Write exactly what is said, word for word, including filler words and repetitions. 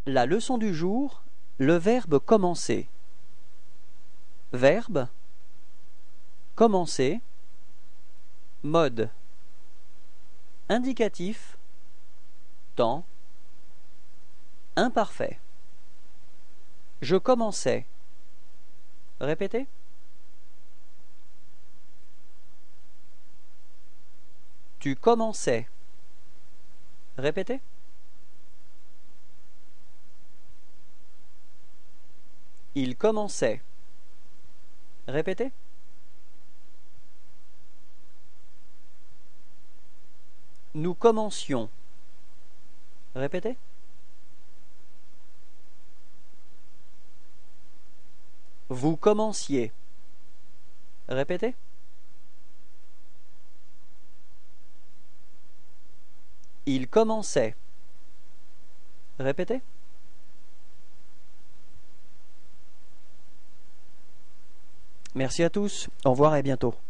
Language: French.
La leçon du jour, le verbe commencer. Verbe, commencer, mode. Indicatif, temps, imparfait. Je commençais. Répétez. Tu commençais. Répétez. Il commençait. Répétez. Nous commencions. Répétez. Vous commenciez. Répétez. Il commençait. Répétez. Merci à tous. Au revoir et à bientôt.